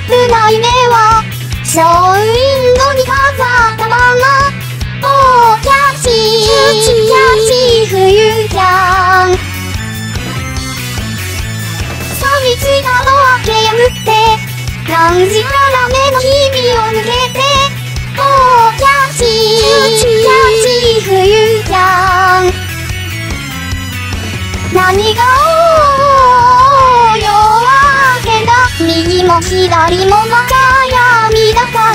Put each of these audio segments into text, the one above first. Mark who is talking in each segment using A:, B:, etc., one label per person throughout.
A: プな夢はショーウィンドに飾ったまま。おーキャッチー冬じゃん。錆びついたのはけやむって何時から目の日々を抜けて。おーキャッチー冬じゃん。何が夜明けだ。右も左も真っ暗闇だから、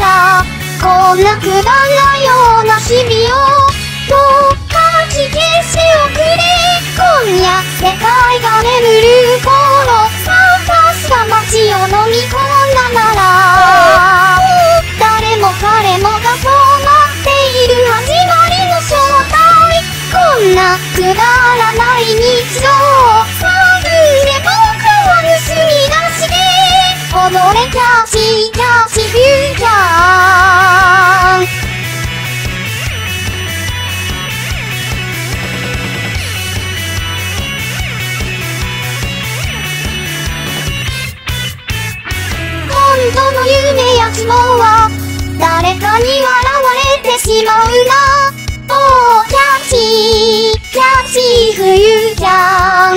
A: こんなくだらないような日々をどうか消しておくれ。今夜世界が眠る頃、サーカスが街を飲み込んだなら、誰も彼もがそう待っている始まりの正体。こんなくだらない日常を探れ僕は盗み出しで踊れキャッチフューチャー。本当の夢や希望は誰かに笑われてしまうな。おーキャッチ冬じゃん。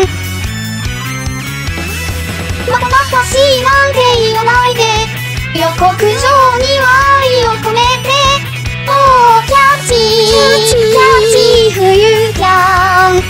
A: また私なんて言わないで、予告状には愛を込めて。おーキャッチ冬じゃん。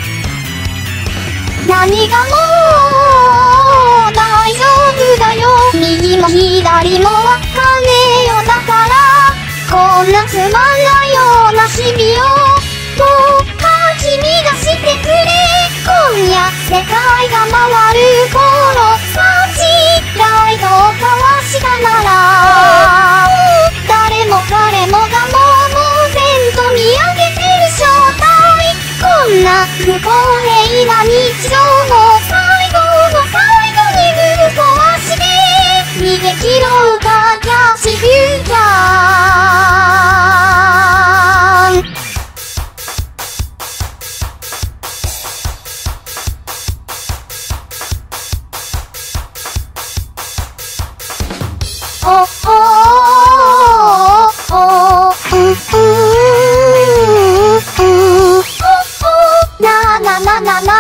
A: 何がもう大丈夫だよ。右も左もわかんねえよ。だからこんなつまんないような日々をどうか君がしてくれ。今夜世界が回る頃、サーチライトを交わしたなら、誰も彼もがもう然と見上げてる正体。こんな不公平な日常も最後の最後にぶっ壊して逃げ切ろうかキャッチフューチャー。おなななななな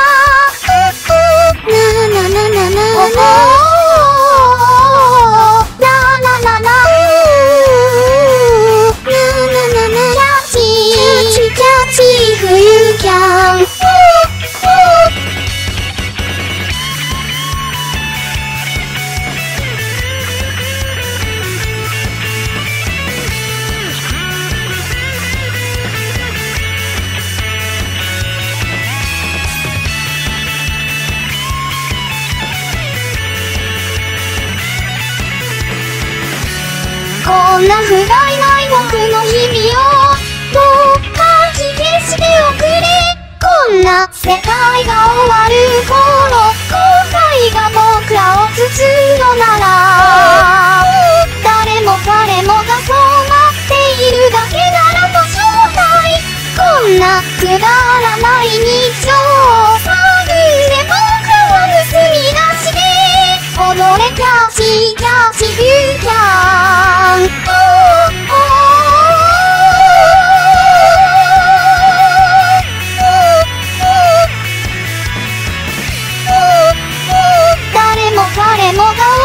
A: 冬キャン。こんな不甲斐ない僕の日々をどうか消しておくれ。こんな世界が終わる頃、後悔が僕らを包むのなら、誰も彼もがそう待っているだけならと正体。こんなくだらない日常を探れ僕は盗み出しで踊れキャッチフューチャー。誰も彼もが